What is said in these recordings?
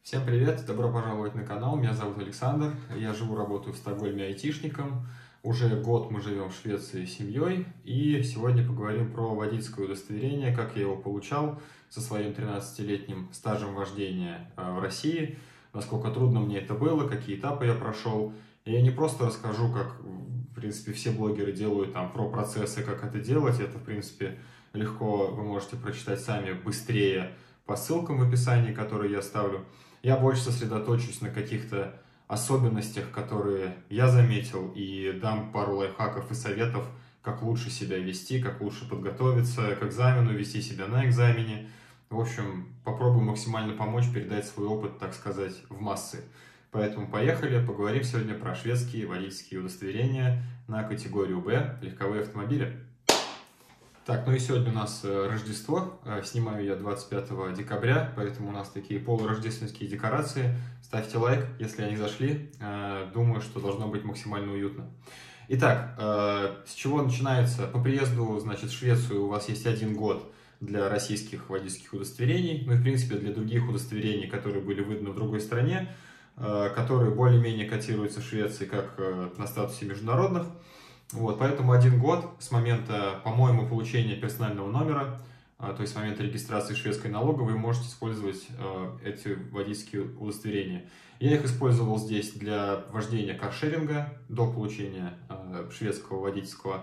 Всем привет, добро пожаловать на канал, меня зовут Александр, я работаю в Стокгольме айтишником, уже год мы живем в Швеции с семьей, и сегодня поговорим про водительское удостоверение, как я его получал со своим 13-летним стажем вождения в России, насколько трудно мне это было, какие этапы я прошел. И я не просто расскажу, как, в принципе, все блогеры делают там про процессы, как это делать, это, в принципе, легко вы можете прочитать сами быстрее по ссылкам в описании, которые я ставлю. Я больше сосредоточусь на каких-то особенностях, которые я заметил, и дам пару лайфхаков и советов, как лучше себя вести, как лучше подготовиться к экзамену, вести себя на экзамене. В общем, попробую максимально помочь передать свой опыт, так сказать, в массы. Поэтому поехали, поговорим сегодня про шведские водительские удостоверения на категорию Б, легковые автомобили. Так, ну и сегодня у нас Рождество, снимаю я 25 декабря, поэтому у нас такие полурождественские декорации. Ставьте лайк, если они зашли, думаю, что должно быть максимально уютно. Итак, с чего начинается? По приезду, значит, в Швецию у вас есть 1 год для российских водительских удостоверений, ну и, в принципе, для других удостоверений, которые были выданы в другой стране, которые более-менее котируются в Швеции как на статусе международных. Вот, поэтому 1 год с момента, по-моему, получения персонального номера, то есть с момента регистрации шведской налоговой, вы можете использовать эти водительские удостоверения. Я их использовал здесь для вождения каршеринга до получения шведского водительского.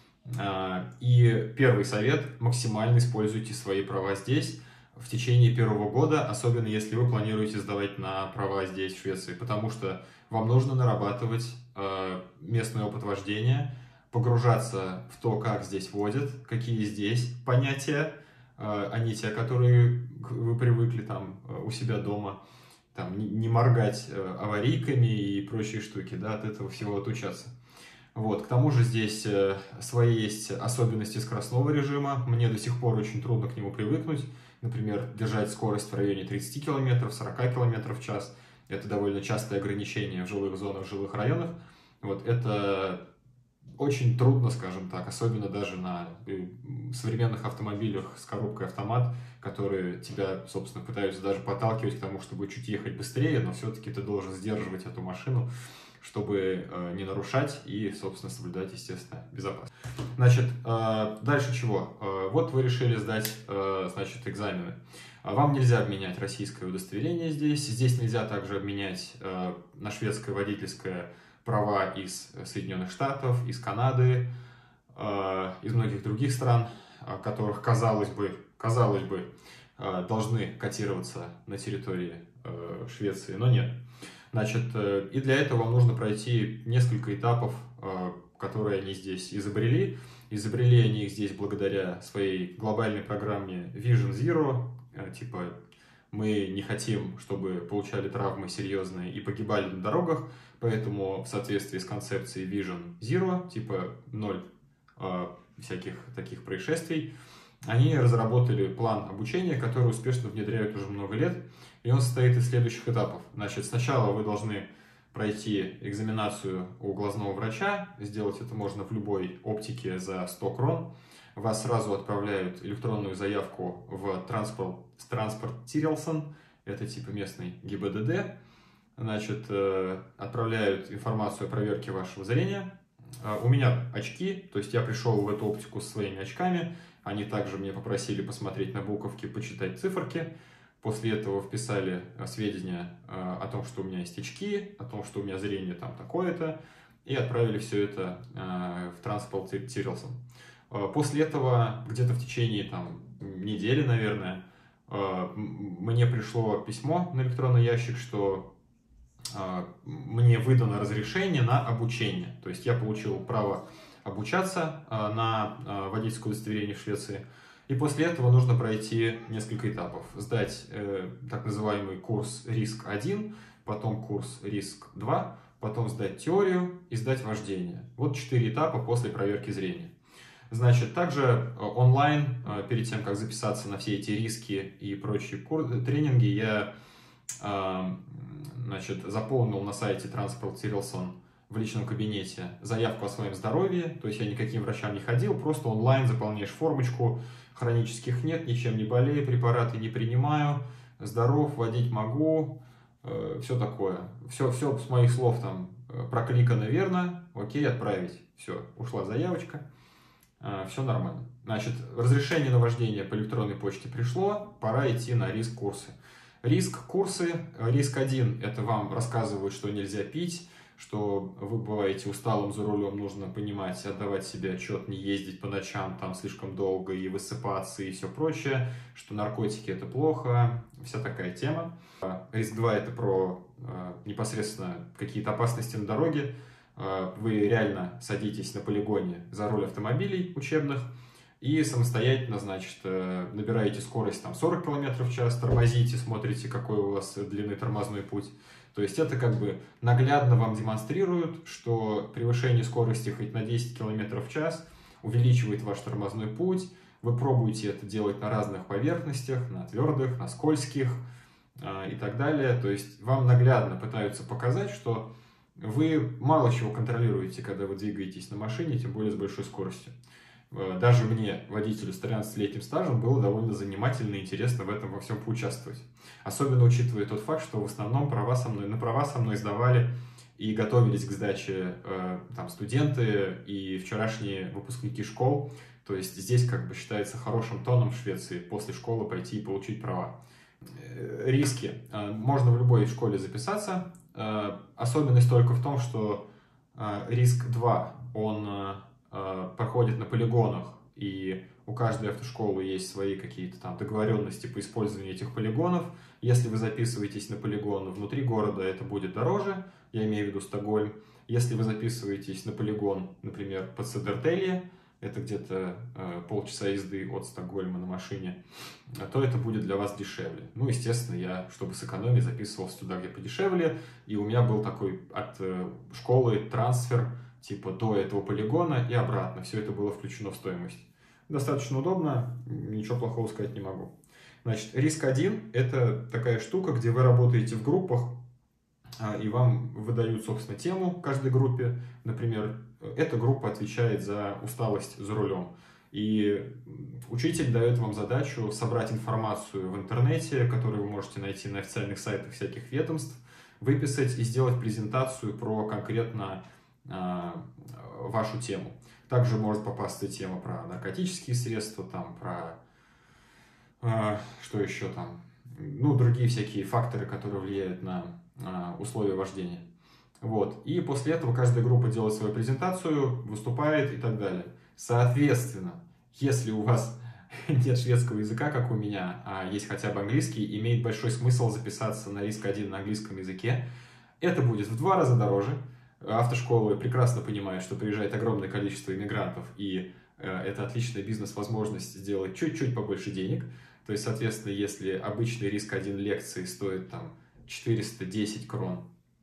И первый совет: максимально используйте свои права здесь в течение 1-го года, особенно если вы планируете сдавать на права здесь, в Швеции, потому что вам нужно нарабатывать местный опыт вождения, погружаться в то, как здесь водят, какие здесь понятия, а не те, которые вы привыкли там у себя дома, там, не моргать аварийками и прочие штуки, да, от этого всего отучаться. Вот. К тому же здесь свои есть особенности скоростного режима, мне до сих пор очень трудно к нему привыкнуть. Например, держать скорость в районе 30 км, 40 км в час. Это довольно частое ограничение в жилых зонах, в жилых районах. Вот. Это очень трудно, скажем так, особенно даже на современных автомобилях с коробкой автомат, которые тебя, собственно, пытаются даже подталкивать к тому, чтобы чуть ехать быстрее, но все-таки ты должен сдерживать эту машину, чтобы не нарушать и, собственно, соблюдать, естественно, безопасность. Значит, дальше чего? Вот вы решили сдать, значит, экзамены. Вам нельзя обменять российское удостоверение здесь. Здесь нельзя также обменять на шведское водительское права из Соединенных Штатов, из Канады, из многих других стран, которых, казалось бы, должны котироваться на территории Швеции, но нет. Значит, и для этого вам нужно пройти несколько этапов, которые они здесь изобрели. Изобрели они их здесь благодаря своей глобальной программе Vision Zero. Типа, мы не хотим, чтобы получали травмы серьезные и погибали на дорогах, поэтому в соответствии с концепцией Vision Zero, типа 0 всяких таких происшествий, они разработали план обучения, который успешно внедряют уже много лет, и он состоит из следующих этапов. Значит, сначала вы должны пройти экзаменацию у глазного врача, сделать это можно в любой оптике за 100 крон. Вас сразу отправляют электронную заявку в транспорт Тирелсон, это типа местный ГИБДД. Значит, отправляют информацию о проверке вашего зрения. У меня очки, то есть я пришел в эту оптику со своими очками. Они также мне попросили посмотреть на буковки, почитать циферки. После этого вписали сведения о том, что у меня есть очки, о том, что у меня зрение там такое-то, и отправили все это в транспорт Тирелсон. После этого, где-то в течение там недели, наверное, мне пришло письмо на электронный ящик, что мне выдано разрешение на обучение. То есть я получил право обучаться на водительское удостоверение в Швеции. И после этого нужно пройти несколько этапов. Сдать так называемый курс РИСК-1, потом курс РИСК-2, потом сдать теорию и сдать вождение. Вот 4 этапа после проверки зрения. Значит, также онлайн, перед тем, как записаться на все эти риски и прочие тренинги, я значит, заполнил на сайте Транспорт Тирелсон в личном кабинете заявку о своем здоровье, то есть я никаким врачам не ходил, просто онлайн заполняешь формочку, хронических нет, ничем не болею, препараты не принимаю, здоров, водить могу, все такое. Все с моих слов там прокликано верно, окей, отправить. Все, ушла заявочка, все нормально. Значит, разрешение на вождение по электронной почте пришло, пора идти на риск-курсы. Риск-курсы, риск 1 – это вам рассказывают, что нельзя пить, что вы бываете усталым за рулем, нужно понимать, отдавать себе отчет, не ездить по ночам там слишком долго и высыпаться и все прочее, что наркотики это плохо, вся такая тема. Риск 2 это про непосредственно какие-то опасности на дороге. Вы реально садитесь на полигоне за руль автомобилей учебных и самостоятельно, значит, набираете скорость там 40 км в час, тормозите, смотрите, какой у вас длинный тормозной путь. То есть это как бы наглядно вам демонстрирует, что превышение скорости хоть на 10 км в час увеличивает ваш тормозной путь. Вы пробуете это делать на разных поверхностях, на твердых, на скользких и так далее. То есть вам наглядно пытаются показать, что вы мало чего контролируете, когда вы двигаетесь на машине, тем более с большой скоростью. Даже мне, водителю с 13-летним стажем, было довольно занимательно и интересно в этом во всем поучаствовать. Особенно учитывая тот факт, что в основном на права со мной сдавали и готовились к сдаче там, студенты и вчерашние выпускники школ. То есть здесь как бы считается хорошим тоном в Швеции после школы пойти и получить права. Риски. Можно в любой школе записаться. Особенность только в том, что риск 2, он проходит на полигонах, и у каждой автошколы есть свои какие-то там договоренности по использованию этих полигонов. Если вы записываетесь на полигон внутри города, это будет дороже, я имею в виду Стокгольм. Если вы записываетесь на полигон, например, под Södertälje, это где-то полчаса езды от Стокгольма на машине, то это будет для вас дешевле. Ну, естественно, я, чтобы сэкономить, записывался туда, где подешевле, и у меня был такой от школы трансфер, типа до этого полигона и обратно. Все это было включено в стоимость. Достаточно удобно, ничего плохого сказать не могу. Значит, риск 1 – это такая штука, где вы работаете в группах, и вам выдают, собственно, тему каждой группе. Например, эта группа отвечает за усталость за рулем. И учитель дает вам задачу собрать информацию в интернете, которую вы можете найти на официальных сайтах всяких ведомств, выписать и сделать презентацию про конкретно вашу тему. Также может попасться тема про наркотические средства, там, про что еще там, ну, другие всякие факторы, которые влияют на условия вождения. Вот. И после этого каждая группа делает свою презентацию, выступает и так далее. Соответственно, если у вас нет шведского языка, как у меня, а есть хотя бы английский, имеет большой смысл записаться на риск 1 на английском языке. Это будет в 2 раза дороже. Автошколы прекрасно понимают, что приезжает огромное количество иммигрантов, и это отличная бизнес-возможность сделать чуть-чуть побольше денег. То есть, соответственно, если обычный риск 1 лекции стоит там 410 крон,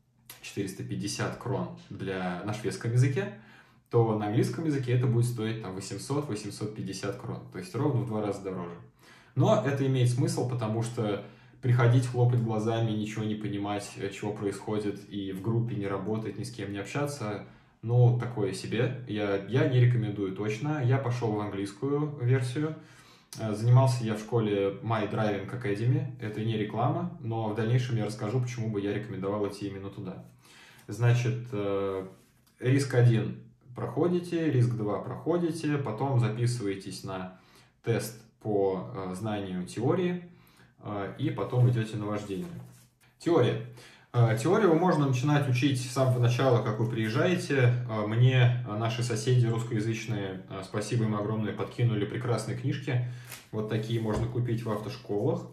450 крон на шведском языке, то на английском языке это будет стоить там 800-850 крон. То есть ровно в 2 раза дороже. Но это имеет смысл, потому что приходить, хлопать глазами, ничего не понимать, чего происходит, и в группе не работать, ни с кем не общаться, ну, такое себе. Я не рекомендую точно. Я пошел в английскую версию. Занимался я в школе My Driving Academy. Это не реклама, но в дальнейшем я расскажу, почему бы я рекомендовал идти именно туда. Значит, риск 1 проходите, риск 2 проходите, потом записываетесь на тест по знанию теории, и потом идете на вождение. Теория. Теорию можно начинать учить с самого начала, как вы приезжаете. Мне наши соседи русскоязычные, спасибо им огромное, подкинули прекрасные книжки. Вот такие можно купить в автошколах.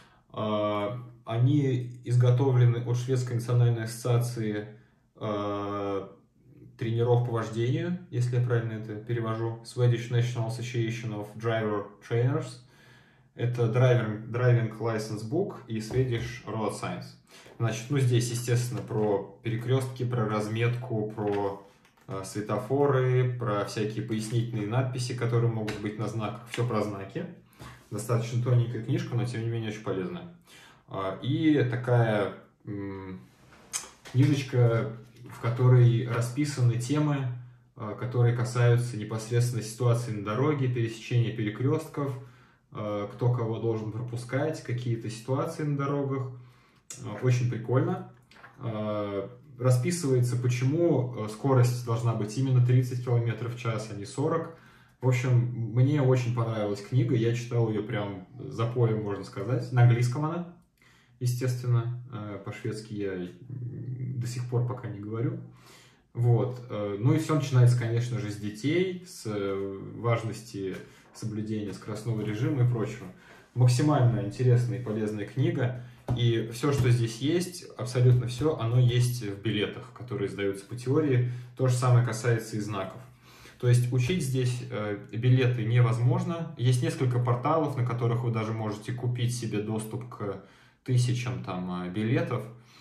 Они изготовлены от Шведской национальной ассоциации тренеров по вождению, если я правильно это перевожу. Swedish National Association of Driver Trainers. Это Driving License Book и Swedish Road Science. Значит, ну здесь, естественно, про перекрестки, про разметку, про светофоры, про всякие пояснительные надписи, которые могут быть на знаках. Все про знаки. Достаточно тоненькая книжка, но тем не менее очень полезная. И такая книжечка, в которой расписаны темы, которые касаются непосредственно ситуации на дороге, пересечения перекрестков, кто кого должен пропускать, какие-то ситуации на дорогах. Очень прикольно. Расписывается, почему скорость должна быть именно 30 км в час, а не 40. В общем, мне очень понравилась книга, я читал ее прям запоем, можно сказать. На английском она, естественно, по-шведски я до сих пор пока не говорю. Вот. Ну и все начинается, конечно же, с детей, с важности соблюдения скоростного режима и прочего. Максимально интересная и полезная книга. И все, что здесь есть, абсолютно все, оно есть в билетах, которые сдаются по теории. То же самое касается и знаков. То есть учить здесь билеты невозможно. Есть несколько порталов, на которых вы даже можете купить себе доступ к тысячам там билетов.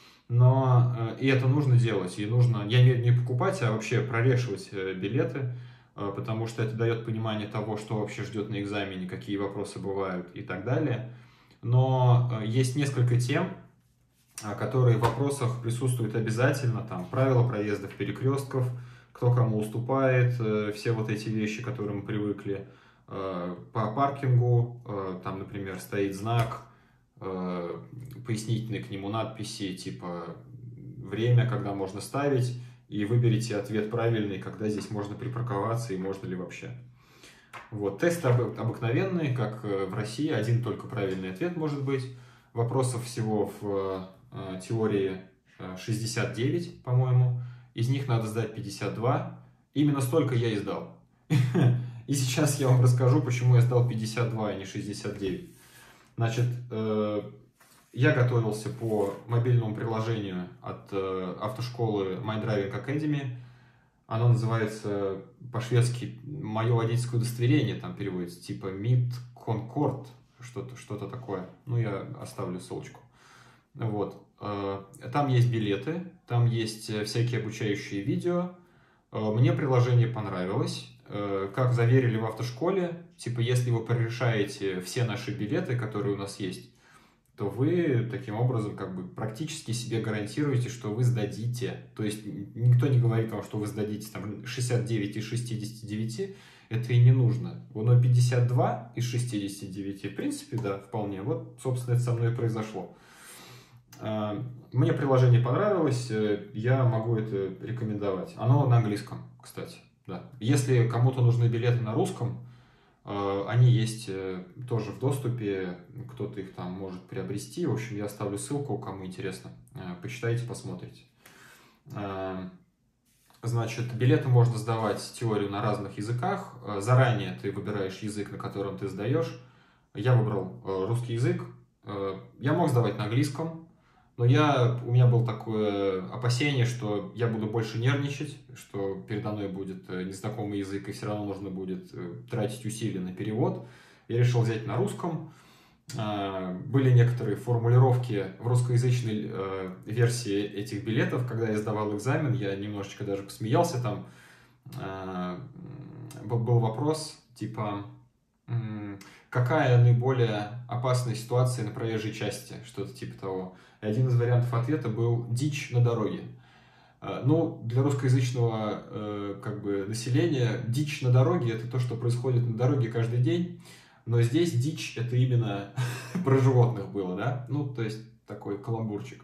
Но и это нужно делать. И нужно, я не покупать, а вообще прорешивать билеты, потому что это дает понимание того, что вообще ждет на экзамене, какие вопросы бывают и так далее. Но есть несколько тем, которые в вопросах присутствуют обязательно. Там правила проездов, перекрестков, кто кому уступает, все вот эти вещи, к которым мы привыкли. По паркингу, там, например, стоит знак, пояснительные к нему надписи, типа время, когда можно ставить, и выберите ответ правильный, когда здесь можно припарковаться и можно ли вообще. Вот, тесты обыкновенные, как в России, один только правильный ответ может быть. Вопросов всего в теории 69, по-моему. Из них надо сдать 52. Именно столько я и сдал. И сейчас я вам расскажу, почему я сдал 52, а не 69. Значит, я готовился по мобильному приложению от автошколы My Driving Academy. Оно называется по-шведски «Мое водительское удостоверение», там переводится, типа «Мит Конкорд», что-то такое. Ну, я оставлю ссылочку. Вот. Там есть билеты, там есть всякие обучающие видео. Мне приложение понравилось. Как заверили в автошколе, типа, если вы прорешаете все наши билеты, которые у нас есть, то вы таким образом как бы практически себе гарантируете, что вы сдадите. То есть никто не говорит вам, что вы сдадите там 69 из 69, это и не нужно. Но 52 из 69, в принципе, да, вполне. Вот, собственно, это со мной и произошло. Мне приложение понравилось, я могу это рекомендовать. Оно на английском, кстати. Да. Если кому-то нужны билеты на русском, они есть тоже в доступе, кто-то их там может приобрести. В общем, я оставлю ссылку, кому интересно. Почитайте, посмотрите. Значит, билеты можно сдавать теорию на разных языках. Заранее ты выбираешь язык, на котором ты сдаешь. Я выбрал русский язык. Я мог сдавать на английском, но у меня было такое опасение, что я буду больше нервничать, что передо мной будет незнакомый язык, и все равно нужно будет тратить усилия на перевод. Я решил взять на русском. Были некоторые формулировки в русскоязычной версии этих билетов. Когда я сдавал экзамен, я немножечко даже посмеялся. Там был вопрос, типа, какая наиболее опасная ситуация на проезжей части, что-то типа того. И один из вариантов ответа был «дичь на дороге». Ну, для русскоязычного как бы населения дичь на дороге – это то, что происходит на дороге каждый день. Но здесь дичь – это именно про животных было, да? Ну, то есть такой каламбурчик.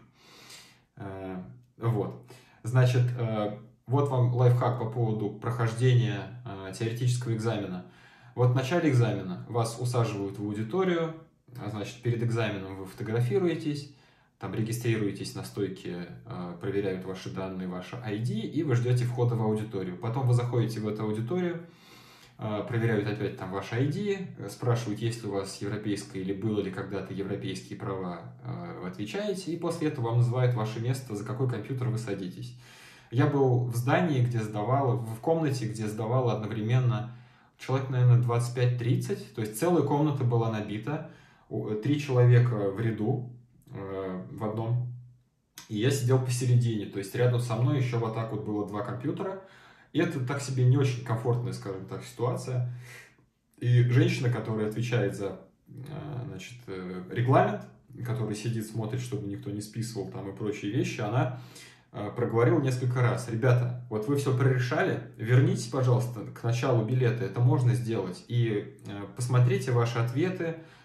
Вот. Значит, вот вам лайфхак по поводу прохождения теоретического экзамена. Вот в начале экзамена вас усаживают в аудиторию, значит, перед экзаменом вы фотографируетесь, там регистрируетесь на стойке, проверяют ваши данные, ваше ID, и вы ждете входа в аудиторию. Потом вы заходите в эту аудиторию, проверяют опять там ваш ID, спрашивают, есть ли у вас европейское или было ли когда-то европейские права, вы отвечаете, и после этого вам называют ваше место, за какой компьютер вы садитесь. Я был в здании, где сдавал, в комнате, где сдавал одновременно человек, наверное, 25-30, то есть целая комната была набита, 3 человека в ряду, в одном, и я сидел посередине, то есть рядом со мной еще вот так вот было 2 компьютера, и это так себе не очень комфортная, скажем так, ситуация. И женщина, которая отвечает за, значит, регламент, которая сидит, смотрит, чтобы никто не списывал там и прочие вещи, она проговорила несколько раз: ребята, вот вы все прорешали, вернитесь, пожалуйста, к началу билета, это можно сделать, и посмотрите ваши ответы,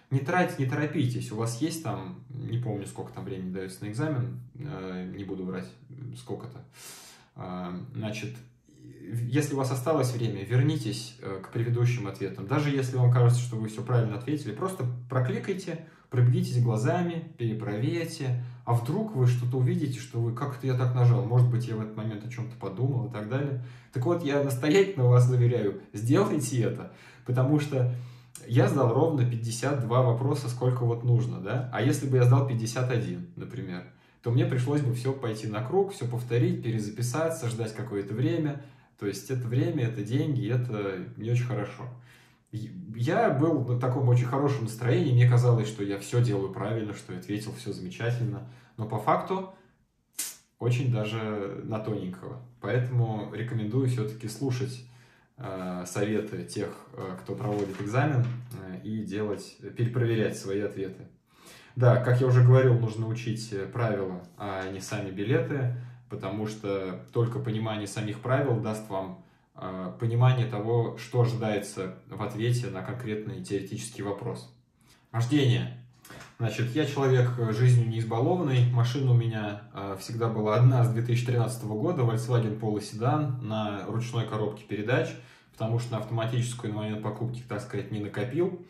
не торопитесь, у вас есть там, не помню, сколько там времени дается на экзамен, не буду врать, сколько-то. Значит, если у вас осталось время, вернитесь к предыдущим ответам. Даже если вам кажется, что вы все правильно ответили, просто прокликайте, пробегитесь глазами, перепроверьте. А вдруг вы что-то увидите, что вы как-то я так нажал, может быть, я в этот момент о чем-то подумал и так далее. Так вот, я настоятельно вас заверяю, сделайте это, потому что я сдал ровно 52 вопроса, сколько вот нужно, да? А если бы я сдал 51, например, то мне пришлось бы все пойти на круг, все повторить, перезаписаться, ждать какое-то время. То есть это время, это деньги, это не очень хорошо. Я был на таком очень хорошем настроении, мне казалось, что я все делаю правильно, что я ответил все замечательно, но по факту очень даже на тоненького. Поэтому рекомендую все-таки слушать советы тех, кто проводит экзамен, и перепроверять свои ответы. Да, как я уже говорил, нужно учить правила, а не сами билеты, потому что только понимание самих правил даст вам понимание того, что ожидается в ответе на конкретный теоретический вопрос. Вождение. Значит, я человек жизнью не избалованный. Машина у меня всегда была одна с 2013 года, Volkswagen Polo седан на ручной коробке передач, потому что на автоматическую на момент покупки, так сказать, не накопил.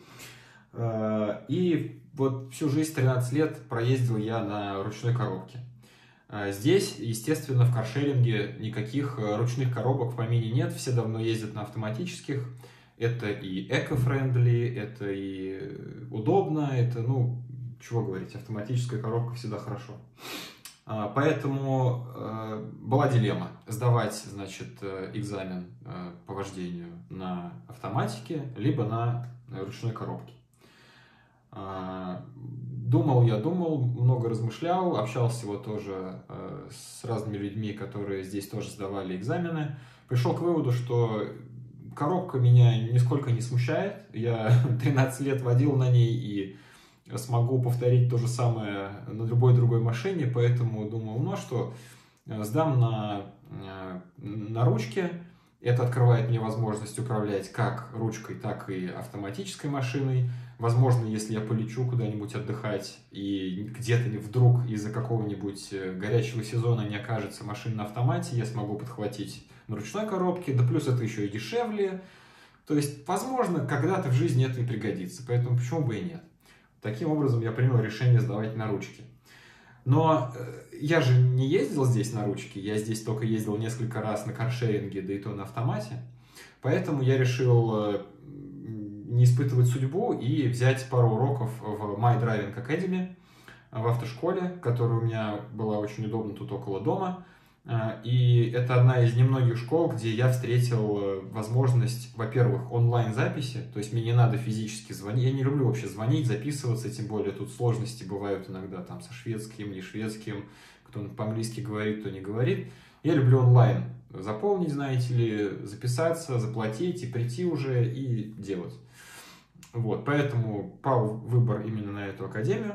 И вот всю жизнь, 13 лет, проездил я на ручной коробке. Здесь, естественно, в каршеринге никаких ручных коробок в помине нет, все давно ездят на автоматических. Это и эко-френдли, это и удобно, это, ну, чего говорить, автоматическая коробка всегда хорошо. Поэтому была дилемма: сдавать, значит, экзамен по вождению на автоматике, либо на ручной коробке. Думал, много размышлял, общался вот тоже с разными людьми, которые здесь тоже сдавали экзамены. Пришел к выводу, что коробка меня нисколько не смущает. Я 13 лет водил на ней и смогу повторить то же самое на любой другой машине, поэтому думал, ну что, сдам на ручке. Это открывает мне возможность управлять как ручкой, так и автоматической машиной. Возможно, если я полечу куда-нибудь отдыхать и где-то вдруг из-за какого-нибудь горячего сезона не окажется машина на автомате, я смогу подхватить на ручной коробке, да плюс это еще и дешевле. То есть, возможно, когда-то в жизни это и пригодится, поэтому почему бы и нет. Таким образом, я принял решение сдавать на ручке. Но я же не ездил здесь на ручке, я здесь только ездил несколько раз на каршеринге, да и то на автомате. Поэтому я решил не испытывать судьбу и взять пару уроков в My Driving Academy в автошколе, которая у меня была очень удобна тут около дома. И это одна из немногих школ, где я встретил возможность, во-первых, онлайн-записи, то есть мне не надо физически звонить, я не люблю вообще звонить, записываться, тем более тут сложности бывают иногда там со шведским, не шведским, кто по-английски говорит, кто не говорит. Я люблю онлайн заполнить, знаете ли, записаться, заплатить и прийти уже и делать. Вот, поэтому пал выбор именно на эту академию.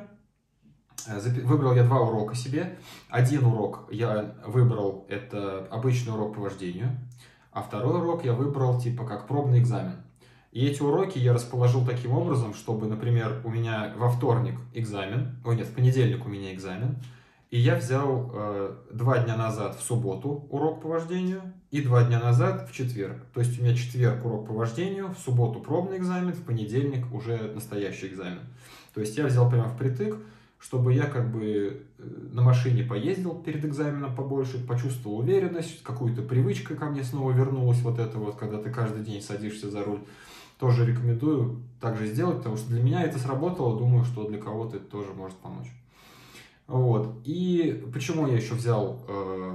Выбрал я 2 урока себе. Один урок я выбрал, это обычный урок по вождению, а второй урок я выбрал типа как пробный экзамен. И эти уроки я расположил таким образом, чтобы, например, у меня во вторник экзамен, в понедельник у меня экзамен, и я взял 2 дня назад в субботу урок по вождению и 2 дня назад в четверг. То есть у меня четверг урок по вождению, в субботу пробный экзамен, в понедельник уже настоящий экзамен. То есть я взял прямо впритык, чтобы я как бы на машине поездил перед экзаменом побольше, почувствовал уверенность, какую-то привычка ко мне снова вернулась, вот это вот, когда ты каждый день садишься за руль. Тоже рекомендую так же сделать, потому что для меня это сработало, думаю, что для кого-то это тоже может помочь. Вот. И почему я еще взял,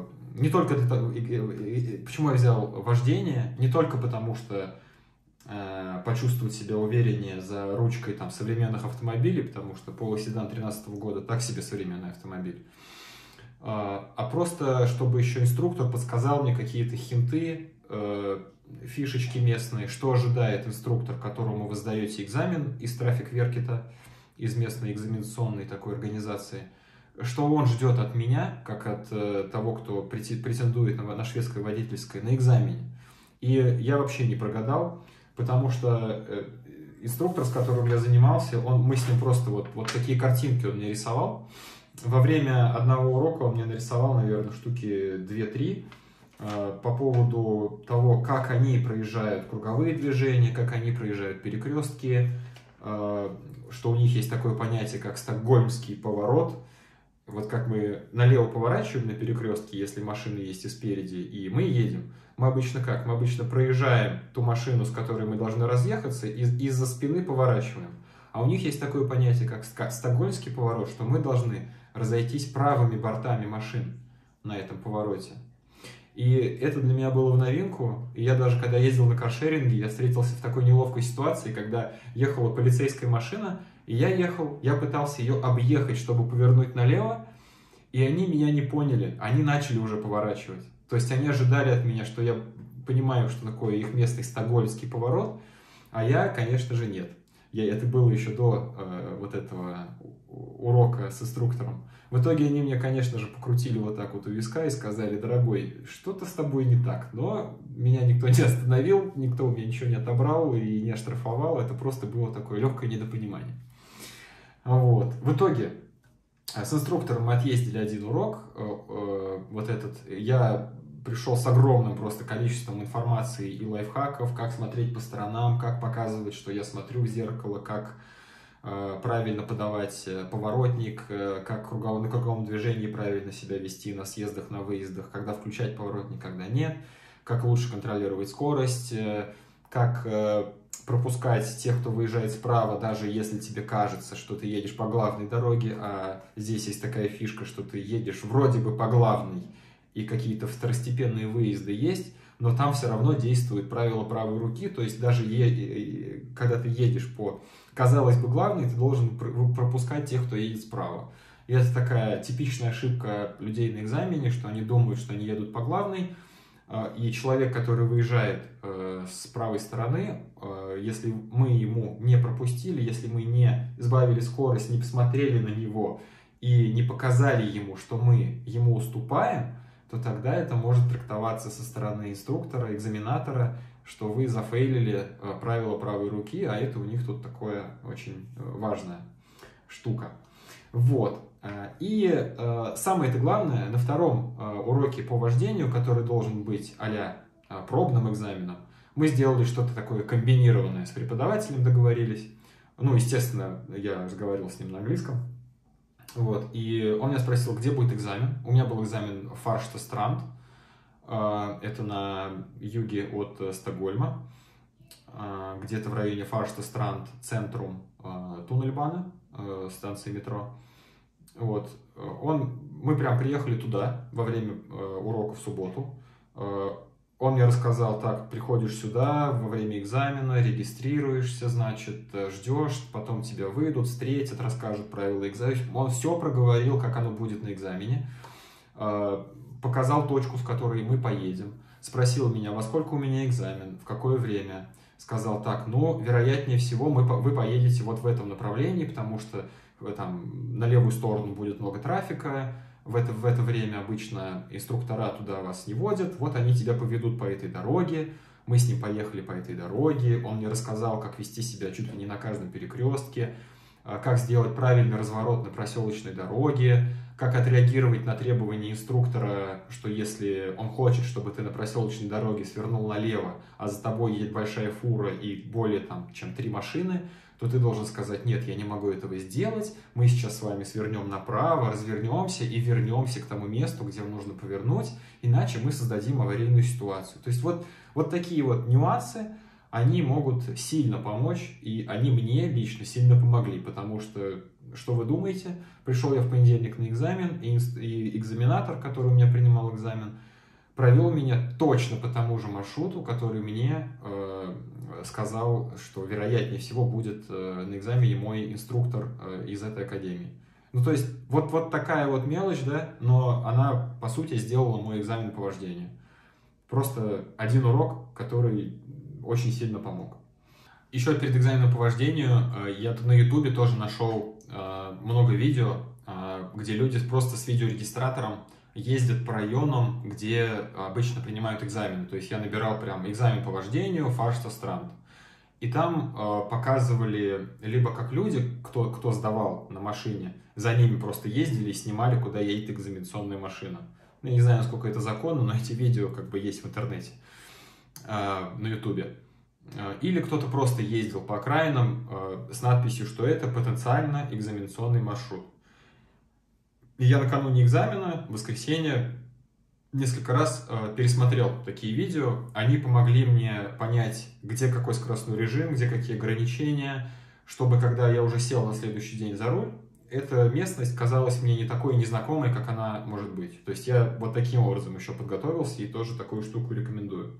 почему я взял вождение, не только потому что почувствовать себя увереннее за ручкой там современных автомобилей, потому что Polo седан 2013 года так себе современный автомобиль, а просто чтобы еще инструктор подсказал мне какие-то хинты, фишечки местные, что ожидает инструктор, которому вы сдаете экзамен из трафик-веркета, из местной экзаменационной такой организации, что он ждет от меня, как от того, кто претендует на шведское водительское на экзамене. И я вообще не прогадал, потому что инструктор, с которым я занимался, мы с ним просто вот такие картинки он мне рисовал. Во время одного урока он мне нарисовал, наверное, штуки 2-3 по поводу того, как они проезжают круговые движения, как они проезжают перекрестки, что у них есть такое понятие, как стокгольмский поворот. Вот как мы налево поворачиваем на перекрестке, если машины есть и спереди, и мы едем. Мы обычно как? Мы обычно проезжаем ту машину, с которой мы должны разъехаться, и из-за спины поворачиваем. А у них есть такое понятие, как стокгольмский поворот, что мы должны разойтись правыми бортами машин на этом повороте. И это для меня было в новинку. И я даже, когда ездил на каршеринге, я встретился в такой неловкой ситуации, когда ехала полицейская машина, и я пытался ее объехать, чтобы повернуть налево, и они меня не поняли, они начали уже поворачивать. То есть они ожидали от меня, что я понимаю, что такое их местный стокгольмский поворот, а я, конечно же, нет. Это было еще до вот этого урока с инструктором. В итоге они мне, конечно же, покрутили вот так вот у виска и сказали: дорогой, что-то с тобой не так. Но меня никто не остановил, никто у меня ничего не отобрал и не оштрафовал. Это просто было такое легкое недопонимание. Вот. В итоге с инструктором мы отъездили один урок. Я пришел с огромным просто количеством информации и лайфхаков, как смотреть по сторонам, как показывать, что я смотрю в зеркало, как правильно подавать поворотник, как на круговом движении правильно себя вести на съездах, на выездах, когда включать поворотник, когда нет, как лучше контролировать скорость, как пропускать тех, кто выезжает справа, даже если тебе кажется, что ты едешь по главной дороге, а здесь есть такая фишка, что ты едешь вроде бы по главной, и какие-то второстепенные выезды есть, но там все равно действует правило правой руки, то есть даже когда ты едешь по, казалось бы, главной, ты должен пропускать тех, кто едет справа. И это такая типичная ошибка людей на экзамене, что они думают, что они едут по главной, и человек, который выезжает с правой стороны, если мы ему не пропустили, если мы не сбавили скорость, не посмотрели на него и не показали ему, что мы ему уступаем, то тогда это может трактоваться со стороны инструктора, экзаменатора, что вы зафейлили правило правой руки, а это у них тут такое очень важная штука. Вот. И самое-то главное, на втором уроке по вождению, который должен быть а-ля пробным экзаменом, мы сделали что-то такое комбинированное с преподавателем, договорились. Ну, естественно, я разговаривал с ним на английском. Вот. И он меня спросил, где будет экзамен. У меня был экзамен Farsta-Strand. Это на юге от Стокгольма. Где-то в районе Farsta-Strand, центрум Туннельбана, станции метро. Вот. Мы прям приехали туда во время урока в субботу. Он мне рассказал: так, приходишь сюда во время экзамена, регистрируешься, значит, ждешь, потом тебя выйдут, встретят, расскажут правила экзамена. Он все проговорил, как оно будет на экзамене. Показал точку, с которой мы поедем. Спросил меня, во сколько у меня экзамен, в какое время. Сказал: так, вероятнее всего вы поедете вот в этом направлении, потому что там на левую сторону будет много трафика. В это время обычно инструктора туда вас не водят, вот они тебя поведут по этой дороге. Мы с ним поехали по этой дороге, он мне рассказал, как вести себя чуть ли не на каждом перекрестке, как сделать правильный разворот на проселочной дороге, как отреагировать на требования инструктора, что если он хочет, чтобы ты на проселочной дороге свернул налево, а за тобой едет большая фура и более чем 3 машины, то ты должен сказать: нет, я не могу этого сделать, мы сейчас с вами свернем направо, развернемся и вернемся к тому месту, где вам нужно повернуть, иначе мы создадим аварийную ситуацию. То есть вот такие вот нюансы, они могут сильно помочь, и они мне лично сильно помогли, потому что вы думаете, пришел я в понедельник на экзамен, и экзаменатор, который у меня принимал экзамен, провел меня точно по тому же маршруту, который мне сказал, что вероятнее всего будет на экзамене мой инструктор из этой академии. Ну, то есть, вот такая вот мелочь, да, но она, по сути, сделала мой экзамен по вождению. Просто один урок, который очень сильно помог. Еще перед экзаменом по вождению я на ютубе тоже нашел много видео, где люди просто с видеорегистратором ездят по районам, где обычно принимают экзамены. То есть я набирал прям экзамен по вождению Farsta-Strand. и там показывали либо как люди, кто сдавал на машине, за ними просто ездили и снимали, куда едет экзаменационная машина. Ну, я не знаю, насколько это законно, но эти видео как бы есть в интернете, на ютубе. Или кто-то просто ездил по окраинам с надписью, что это потенциально экзаменационный маршрут. И я накануне экзамена, в воскресенье, несколько раз пересмотрел такие видео. Они помогли мне понять, где какой скоростной режим, где какие ограничения, чтобы, когда я уже сел на следующий день за руль, эта местность казалась мне не такой незнакомой, как она может быть. То есть я вот таким образом еще подготовился и тоже такую штуку рекомендую.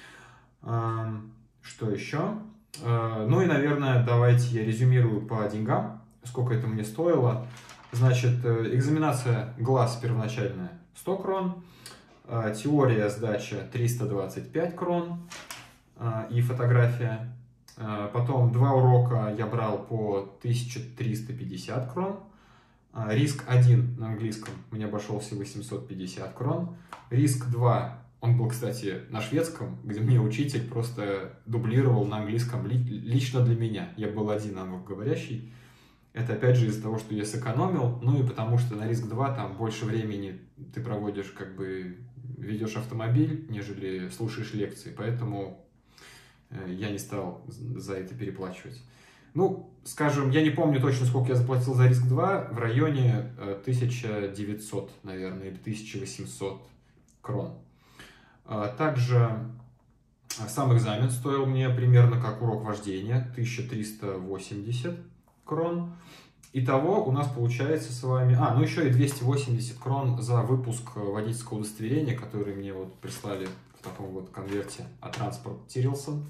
Что еще? Ну и, наверное, давайте я резюмирую по деньгам, сколько это мне стоило. Значит, экзаменация глаз первоначальная 100 крон, теория сдача 325 крон и фотография. Потом 2 урока я брал по 1350 крон. Риск 1 на английском мне обошелся 850 крон. Риск 2, он был, кстати, на шведском, где мне учитель просто дублировал на английском лично для меня. Я был один англоговорящий. Это опять же из-за того, что я сэкономил, ну и потому что на риск 2 там больше времени ты проводишь, как бы ведешь автомобиль, нежели слушаешь лекции, поэтому я не стал за это переплачивать. Ну, скажем, я не помню точно, сколько я заплатил за риск 2, в районе 1900, наверное, или 1800 крон. Также сам экзамен стоил мне примерно как урок вождения, 1380 крон. Итого у нас получается с вами... ну еще и 280 крон за выпуск водительского удостоверения, который мне вот прислали в таком вот конверте от Транспорт Тирилсон.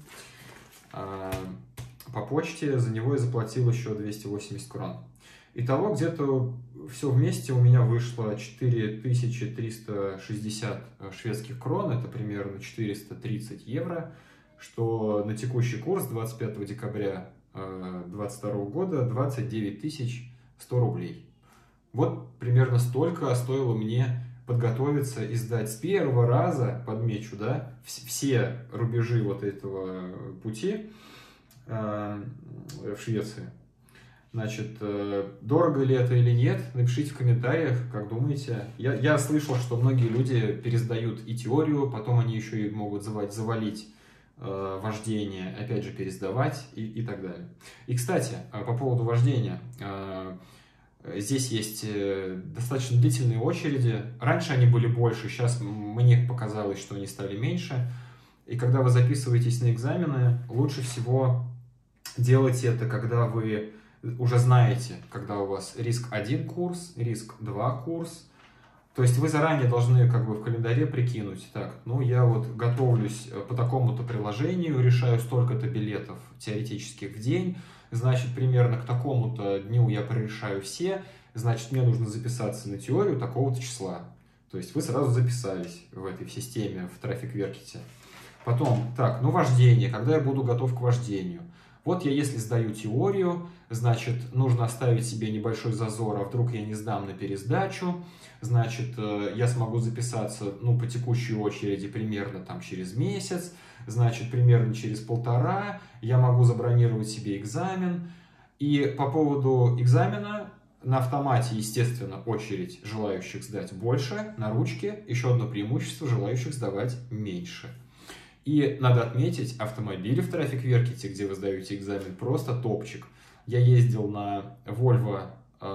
По почте за него я заплатил еще 280 крон. Итого где-то все вместе у меня вышло 4360 шведских крон, это примерно 430 евро, что на текущий курс 25 декабря 2022 года 29 100 рублей. Вот примерно столько стоило мне подготовиться и сдать с первого раза, подмечу, да, все рубежи вот этого пути в Швеции. Значит, дорого ли это или нет, напишите в комментариях, как думаете. Я слышал, что многие люди пересдают и теорию, потом они еще и могут завалить вождение, опять же пересдавать и так далее. И, кстати, по поводу вождения. Здесь есть достаточно длительные очереди. Раньше они были больше, сейчас мне показалось, что они стали меньше. И когда вы записываетесь на экзамены, лучше всего делать это, когда вы уже знаете, когда у вас риск 1 курс, риск 2 курс. То есть вы заранее должны как бы в календаре прикинуть, так, ну я вот готовлюсь по такому-то приложению, решаю столько-то билетов теоретических в день, значит, примерно к такому-то дню я прорешаю все, значит, мне нужно записаться на теорию такого-то числа. То есть вы сразу записались в этой системе, в Traffic-Werkit. Потом, так, ну вождение, когда я буду готов к вождению. Вот я если сдаю теорию, значит, нужно оставить себе небольшой зазор, а вдруг я не сдам на пересдачу. Значит, я смогу записаться, ну, по текущей очереди примерно там через месяц. Значит, примерно через 1,5 я могу забронировать себе экзамен. И по поводу экзамена на автомате, естественно, очередь желающих сдать больше, на ручке еще одно преимущество, желающих сдавать меньше. И надо отметить, автомобили в Traffic-Werkit, где вы сдаете экзамен, просто топчик. Я ездил на Volvo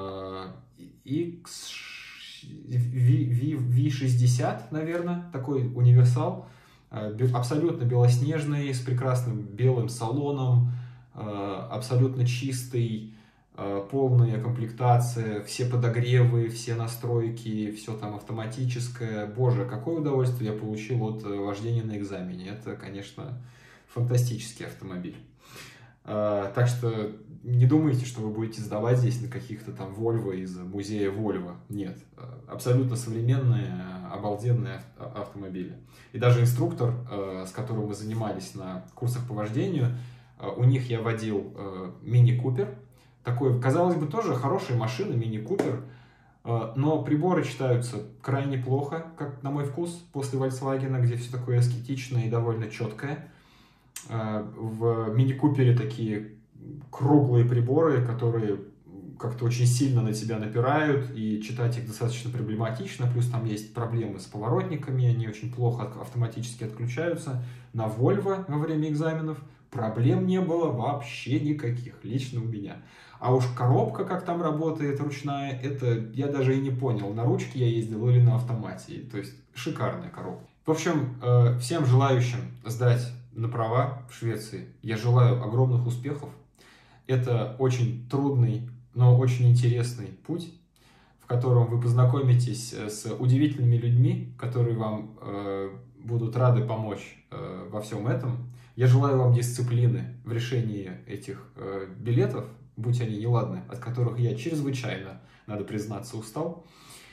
V60, наверное, такой универсал, абсолютно белоснежный, с прекрасным белым салоном, абсолютно чистый, полная комплектация, все подогревы, все настройки, все там автоматическое. Боже, какое удовольствие я получил от вождения на экзамене. Это, конечно, фантастический автомобиль. Так что не думайте, что вы будете сдавать здесь на каких-то там Volvo из музея Volvo. Нет, абсолютно современные, обалденные автомобили. И даже инструктор, с которым мы занимались на курсах по вождению, у них я водил мини-купер. Такой, казалось бы, тоже хорошая машина, мини-купер, но приборы читаются крайне плохо, как на мой вкус, после Volkswagen, где все такое аскетичное и довольно четкое. В мини-купере такие круглые приборы, которые как-то очень сильно на тебя напирают, и читать их достаточно проблематично, плюс там есть проблемы с поворотниками, они очень плохо автоматически отключаются. На Volvo во время экзаменов проблем не было вообще никаких, лично у меня. А уж коробка, как там работает, ручная, это я даже и не понял, на ручке я ездил или на автомате. То есть шикарная коробка. В общем, всем желающим сдать на права в Швеции я желаю огромных успехов. Это очень трудный, но очень интересный путь, в котором вы познакомитесь с удивительными людьми, которые вам будут рады помочь во всем этом. Я желаю вам дисциплины в решении этих билетов, будь они неладны, от которых я чрезвычайно, надо признаться, устал.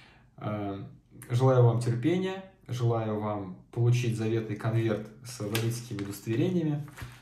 Желаю вам терпения, желаю вам получить заветный конверт с водительскими удостоверениями.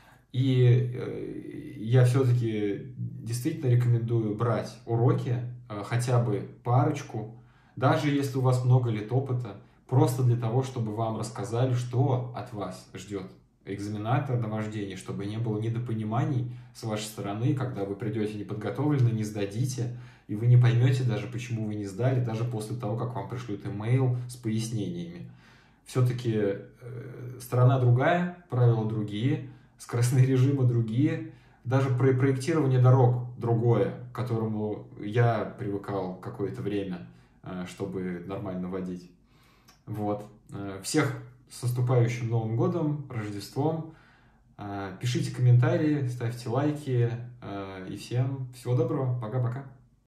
И я все-таки действительно рекомендую брать уроки, хотя бы парочку, даже если у вас много лет опыта, просто для того, чтобы вам рассказали, что от вас ждет экзаменатор на вождение, чтобы не было недопониманий с вашей стороны, когда вы придете неподготовлены, не сдадите, и вы не поймете даже, почему вы не сдали, даже после того, как вам пришлют имейл с пояснениями. Все-таки страна другая, правила другие, скоростные режимы другие, даже проектирование дорог другое, к которому я привыкал какое-то время, чтобы нормально водить. Вот. Всех с наступающим Новым годом, Рождеством. Пишите комментарии, ставьте лайки. И всем всего доброго. Пока-пока.